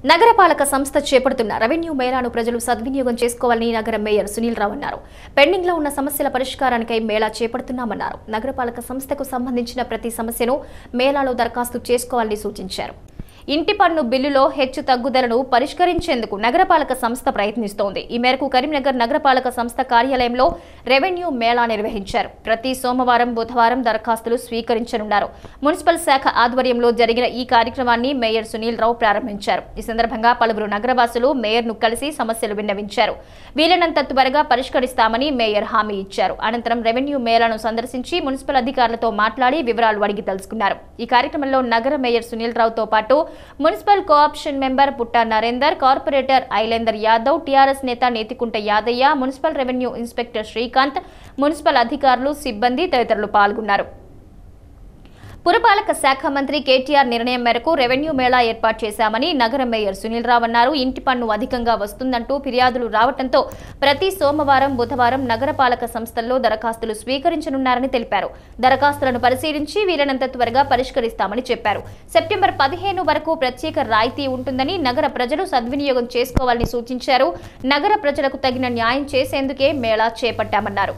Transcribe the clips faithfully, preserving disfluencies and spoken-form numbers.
నగరపాలక సంస్థ చేపడుతున్న రెవెన్యూ మేళాను ప్రజలు సద్వినియోగం చేసుకోవాలని నగర మేయర్ సునీల్ రావు అన్నారు. పెండింగ్ లో ఉన్న సమస్యల పరిష్కారానికై మేళా చేపడుతున్నామన్నారు. నగరపాలక సంస్థకు సంబంధించిన ప్రతి సమస్యను మేళాలో దరఖాస్తు చేసుకోవాలని సూచించారు. ఇంటి పన్ను బిల్లులో హెచ్చు తగ్గుదలను పరిష్కరించేందుకు నగరపాలక సంస్థ ప్రయత్నిస్తోంది. ఈ మేరకు కరీంనగర్ నగరపాలక సంస్థ కార్యాలయంలో రెవెన్యూ మేళా నిర్వహించారు. ప్రతి సోమవారం బుధవారం దరఖాస్తులు స్వీకరించనున్నారు. మున్సిపల్ శాఖ ఆధ్వర్యంలో జరిగిన ఈ కార్యక్రమాన్ని మేయర్ సునీల్ రావు ప్రారంభించారు. ఈ సందర్భంగా పలువురు నగరవాసులు మేయర్ ను కలిసి సమస్యలు విన్నవించారు. వీలైనంత త్వరగా పరిష్కరిస్తామని మేయర్ హామీ ఇచ్చారు. అనంతరం రెవెన్యూ మేళాను సందర్శించి మున్సిపల్ అధికారులతో మాట్లాడి వివరాలు అడిగి తెలుసుకున్నారు. ఈ కార్యక్రమంలో నగర మేయర్ సునీల్ రావుతో పాటు municipal co-option member Putta Narender, corporator Ailender Yadav, TRS నేత Nethikunta Yadaiah, municipal revenue inspector Srikanth, municipal అధికారులు, సిబ్బంది తదితరులు పాల్గొన్నారు. పురపాలక శాఖ మంత్రి కేటీఆర్ నిర్ణయం మేరకు రెవెన్యూ మేళా ఏర్పాటు చేశామని నగర మేయర్ సునీల్ రావు అన్నారు. ఇంటి పన్ను అధికంగా వస్తుందంటూ ఫిర్యాదులు రావడంతో ప్రతి సోమవారం బుధవారం నగరపాలక సంస్థల్లో దరఖాస్తులు స్వీకరించనున్నారని తెలిపారు. దరఖాస్తులను పరిశీలించి వీలైనంత త్వరగా పరిష్కరిస్తామని చెప్పారు. సెప్టెంబర్ పదిహేను వరకు ప్రత్యేక రాయితీ ఉంటుందని నగర ప్రజలు సద్వినియోగం చేసుకోవాలని సూచించారు. నగర ప్రజలకు తగిన న్యాయం చేసేందుకే మేళా చేపట్టామన్నారు.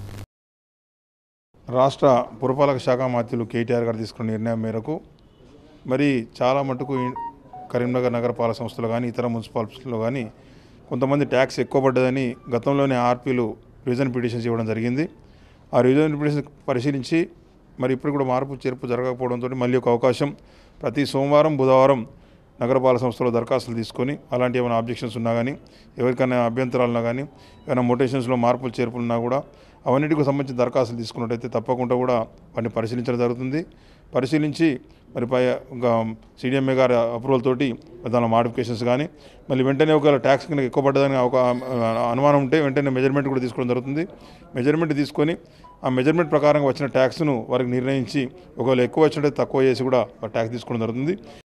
రాష్ట్ర పురపాలక శాఖ మంత్రులు కేటీఆర్ గారు తీసుకున్న నిర్ణయం మేరకు మరి చాలా మటుకు కరీంనగర్ నగరపాలక సంస్థలు కానీ ఇతర మున్సిపాలిటీలో కానీ కొంతమంది ట్యాక్స్ ఎక్కువ పడ్డదని గతంలోనే ఆర్పీలు రివిజన్ పిటిషన్స్ ఇవ్వడం జరిగింది. ఆ రివిజన్ పిటిషన్ పరిశీలించి మరి ఇప్పుడు కూడా మార్పు చేర్పు జరగకపోవడంతో మళ్ళీ ఒక అవకాశం ప్రతి సోమవారం బుధవారం నగరపాలక సంస్థలో దరఖాస్తులు తీసుకొని అలాంటి ఏమైనా ఆబ్జెక్షన్స్ ఉన్నా కానీ ఎవరికైనా అభ్యంతరాలున్నా కానీ ఏమైనా మొటేషన్స్లో మార్పులు చేర్పులు ఉన్నా కూడా అవన్నిటికి సంబంధించిన దరఖాస్తులు తీసుకున్నట్టయితే తప్పకుండా కూడా వాటిని పరిశీలించడం జరుగుతుంది. పరిశీలించి మరి పై సీడీఎంఏ గారి అప్రూవల్ తోటి దానిలో మాడిఫికేషన్స్ కానీ మళ్ళీ వెంటనే ఒకవేళ ట్యాక్స్ కింద ఎక్కువ పడ్డదని ఒక అనుమానం ఉంటే వెంటనే మెజర్మెంట్ కూడా తీసుకోవడం జరుగుతుంది. మెజర్మెంట్ తీసుకొని ఆ మెజర్మెంట్ ప్రకారంగా వచ్చిన ట్యాక్స్ను వారికి నిర్ణయించి ఒకవేళ ఎక్కువ వచ్చినట్టు తక్కువ చేసి కూడా ట్యాక్స్ తీసుకోవడం జరుగుతుంది.